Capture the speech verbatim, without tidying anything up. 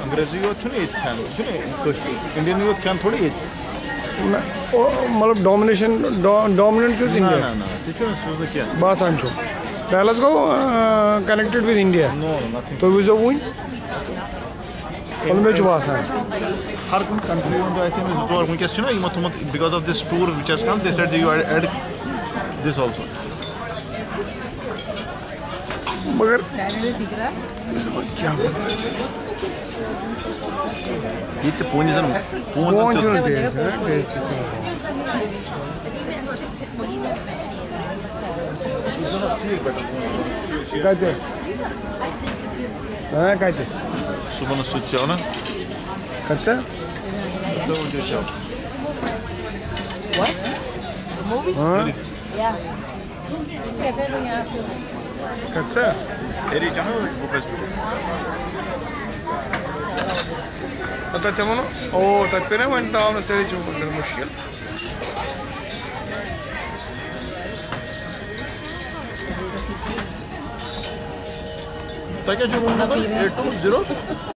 अंग्रेजी योत छुने ये खान सुने इंडियन योत खान थोड़ी ये मतलब डोमिनेशन डोमिनेंट जो इंडिया ना ना ते छुने सुने क्या बस आंचो Dallas go uh, connected with India. No, nothing. So we will win. Only which was हर कोई country में तो ऐसे में tour मुझे क्या सुना ये मत मत because of this tour which has come they said you add this also. मगर क्या ये तो पूंजी जन पूंजी जन देश है देश से कहते हाँ कहते सुबह न सूच जाओ ना कच्चा तो मुझे जाओ What? The movie? हाँ Yeah. Kaccha तो यहाँ से कच्चा तेरी जानो बुकेस पता चलो ना ओ तत्परे वंटा उन्हें तेरी चुप कर मुश्किल ताकि जो एट टू जीरो